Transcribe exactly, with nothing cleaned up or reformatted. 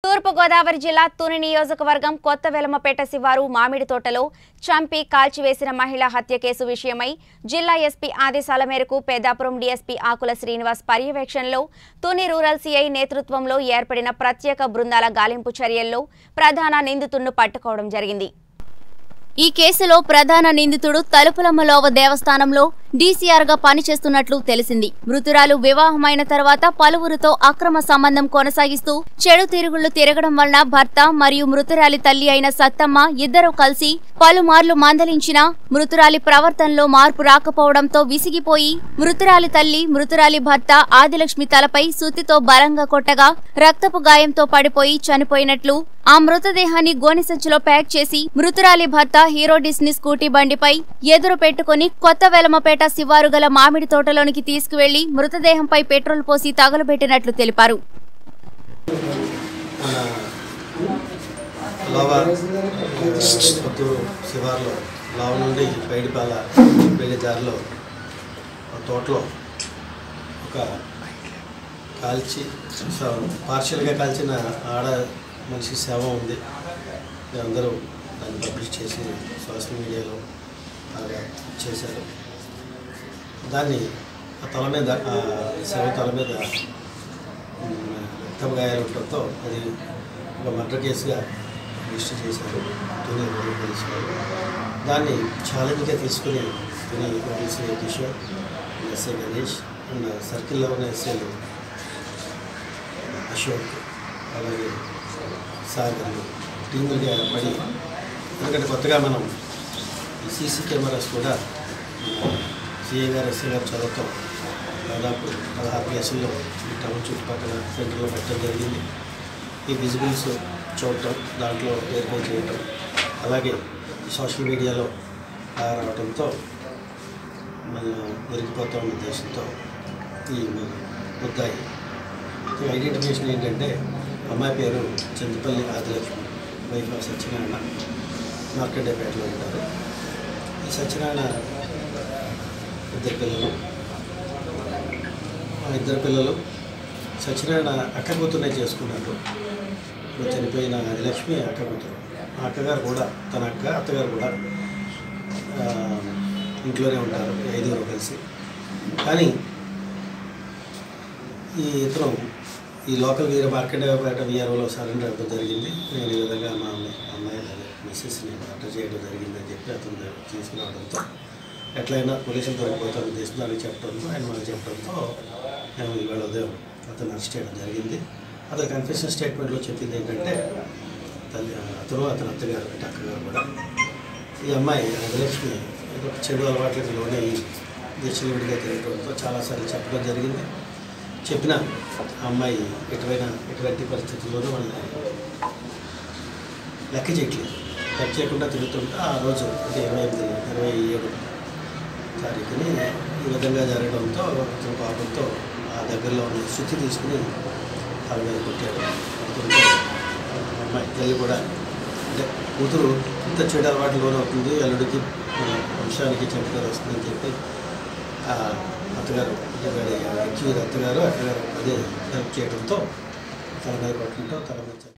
తూర్పు గోదావరి జిల్లా తుని నియోజకవర్గం కొత్త వెలమపేట శివారు మామిడి తోటలో చంపి కాల్చివేసిన మహిళ హత్య కేసు విషయమై జిల్లా ఎస్పీ ఆదేశాల మేరకు పెద్దాపురం డీఎస్పీ ఆకుల శ్రీనివాస్ పర్యవేక్షణలో తుని రూరల్ సీఐ నేతృత్వంలో ఏర్పడిన ప్రత్యేక బృందాల గాలింపు చర్యల్లో ప్రధాన నిందితుడిని పట్టుకోవడం జరిగింది। ఈ కేసులో ప్రధాన నిందితుడు తలుపులమ్మలోవ దేవస్థానంలో డీసీఆర్ గా పనిచేస్తున్నట్లు తెలిసింది। మృతురాలు వివాహమైన తర్వాత పలువురితో అక్రమ సంబంధం కొనసాగిస్తూ చెడు తిరుగుళ్లు తిరగడం వలన భర్త మరియు మృతురాలి తల్లి అయిన సత్తమ్మ ఇద్దరూ కలిసి పలుమార్లు మందలించినా మృతురాలి ప్రవర్తనలో మార్పు రాకపోవడంతో విసిగిపోయి మృతురాలి తల్లి మృతురాలి భర్త ఆదిలక్ష్మి తలపై సుత్తితో బలంగా కొట్టగా రక్తపు గాయంతో పడిపోయి చనిపోయినట్లు ఆ మృతదేహాన్ని గోనె సంచిలో ప్యాక్ చేసి మృతురాలి భర్త హీరో డిస్నీ స్కూటీ బండిపై ఎదురు పెట్టుకుని కొత్త వెలమపేట శివారు గల మామిడి తోటలోనికి తీసుకువెళ్లి మృతదేహంపై పెట్రోల్ పోసి తగలబెట్టినట్లు తెలిపారు। కాల్చి పార్షియల్గా కాల్చిన ఆడ మనిషి సేవ ఉంది। అందరూ దాన్ని పబ్లిష్ చేసి సోషల్ మీడియాలో బాగా చేశారు। దాన్ని ఆ తల మీద ఆ సేవ తల మీద రక్తం గాయాలు ఉండటంతో అది ఒక మర్డర్ కేసుగా రిజిస్టర్ చేశారు తుని రూరల్ పోలీసు వాళ్ళు। దాన్ని ఛాలెంజ్గా తీసుకుని Tuni police Kishore SI Ganesh and సర్కిల్లో ఉన్న ఎస్ఐలు అశోక్ అలాగే సాగర్లు టీములుగా పడి, ఎందుకంటే కొత్తగా మనం ఈ సీసీ కెమెరాస్ కూడా సిఐ గారు ఎస్ఐ గారు చదువుతాం దాదాపు పదహారు ప్లేసుల్లో ఈ టౌన్ చుట్టుపక్కల సెంటర్లో పెట్టడం జరిగింది। ఈ విజిబుల్స్ చూడటం, దాంట్లో వెరిఫై చేయటం, అలాగే సోషల్ మీడియాలో రావడంతో మనం దొరికిపోతాం ఉద్దేశంతో ఈ ముద్దాయి ఐడెంటిఫికేషన్ ఏంటంటే అమ్మాయి పేరు చింతపల్లి ఆదిలక్ష్మి, వైఫ్ ఆఫ్ సత్యనారాయణ, మార్కండేపేటలో ఉంటారు। ఈ సత్యనారాయణ ఇద్దరు పిల్లలు ఆ ఇద్దరు పిల్లలు సత్యనారాయణ అక్క కూతురునే చేసుకున్నారు। ఇప్పుడు చనిపోయిన ఆదిలక్ష్మి అక్క కూతురు, ఆ అక్కగారు కూడా తన అక్క అత్తగారు కూడా ఇంట్లోనే ఉంటారు ఐదుగురు కలిసి। కానీ ఈ ఇతను ఈ లోకల్ వీర మార్కండేపేట విఆర్ఓలో సరెండర్ అవ్వడం జరిగింది। నేను ఈ విధంగా మా అమ్మాయి మిస్సెస్ని మర్డర్ చేయడం జరిగిందని చెప్పి అతను తీసుకురావడంతో ఎట్లయినా పోలీసులు దొరికిపోతాను దేశానికి చెప్పడంతో ఆయన మాకు చెప్పడంతో మేము ఇవాళ ఉదయం అతను అరెస్ట్ చేయడం జరిగింది। అతను కన్ఫెషన్ స్టేట్మెంట్లో చెప్పింది ఏంటంటే తల్లి అతను అతని అత్తగారు అంటే అక్కగారు కూడా ఈ అమ్మాయి ఆదిలక్ష్మి ఏదో చెడు అలవాట్లకు లోనే దేశంలో విడిగా తిరగడంతో చాలాసార్లు చెప్పడం జరిగింది। చెప్పిన అమ్మాయి ఎటువైనా ఎటువంటి పరిస్థితుల్లోనూ వాళ్ళని లెక్క చేయట్లేదు, లెక్క చేయకుండా తిరుగుతుంటే ఆ రోజు అంటే ఇరవై ఎనిమిది ఇరవై ఏడు తారీఖుని ఈ విధంగా జరగడంతో అతని పాపంతో ఆ దగ్గరలో ఉన్న శుద్ధి తీసుకుని తల మీద కొట్టాడు। అమ్మాయి తల్లి కూడా అంటే కూతురు ఇంత చెడు అలవాటు లోనవుతుంది, అల్లుడికి వంశానికి చెడ్డ వస్తుందని చెప్పి అత్తగారు అత్తగారు అత్తగారు అదే హెల్ప్ చేయడంతో తల మీద కొట్టడంతో తల మీద